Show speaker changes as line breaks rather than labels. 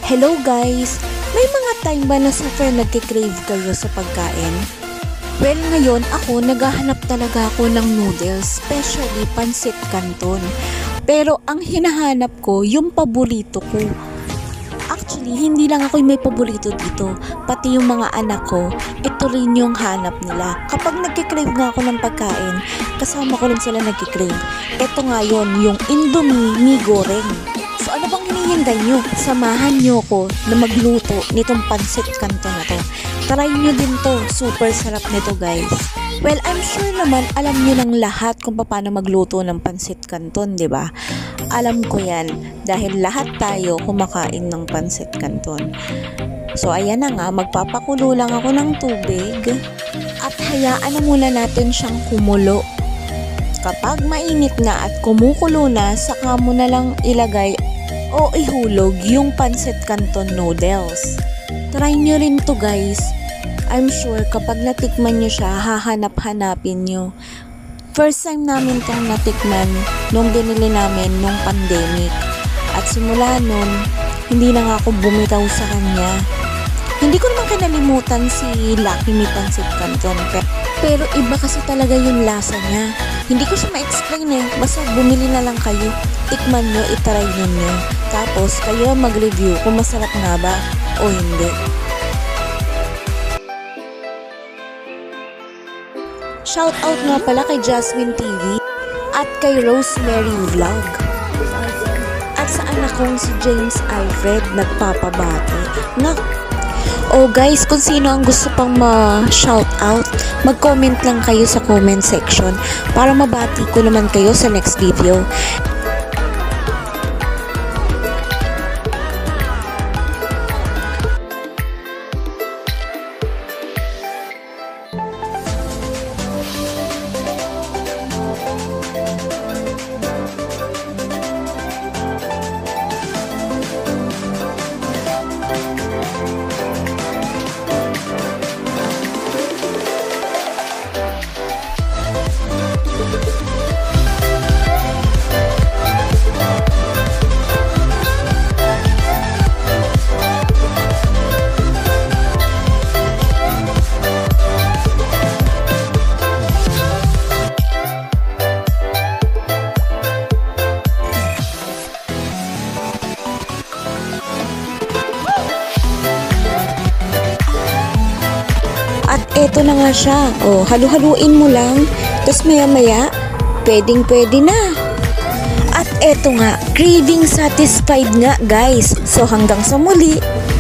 Hello guys! May mga time ba na super nagkikrave kayo sa pagkain? Well, ngayon ako naghahanap talaga ako ng noodles, especially pancit canton. Pero ang hinahanap ko, yung paborito ko. Actually, hindi lang ako yung may paborito dito, pati yung mga anak ko, ito rin yung hanap nila. Kapag nagkikrave nga ako ng pagkain, kasama ko rin sila nagkikrave. Ito nga yun, yung Indomie mi goreng. So ano bang hinihintay nyo? Samahan nyo ko na magluto nitong pancit canton na to. Try nyo din to, super sarap nito guys. Well, I'm sure naman alam nyo ng lahat kung paano magluto ng pancit canton, di ba? Alam ko yan dahil lahat tayo kumakain ng pancit canton. So ayan na nga, magpapakulo lang ako ng tubig at hayaan na muna natin siyang kumulo. Kapag mainit na at kumukulo na, saka mo na lang ilagay o ihulog yung pancit canton noodles. Try nyo rin to guys. I'm sure kapag natikman nyo siya, hahanap-hanapin nyo. First time namin tong natikman nung binili namin nung pandemic. At simula nun, hindi na nga ako bumitaw sa kanya. Hindi ko naman kinalimutan si Lucky Me Pancit Canton. Pero iba kasi talaga yung lasa niya. Hindi ko siya ma-explain eh. Basta bumili na lang kayo. Tikman nyo, itry nyo. Tapos kayo mag-review kung masarap nga ba o hindi. Shout out nga pala kay Jasmine TV at kay Rosemary Vlog. At sa anak kong si James Alfred nagpapabati. Oh guys, kung sino ang gusto pang ma-shout out, mag-comment lang kayo sa comment section para mabati ko naman kayo sa next video. At eto na nga siya. Oh, halu-haluin mo lang. Tapos maya-maya, pwedeng-pwede na. At eto nga, craving satisfied nga guys. So hanggang sa muli.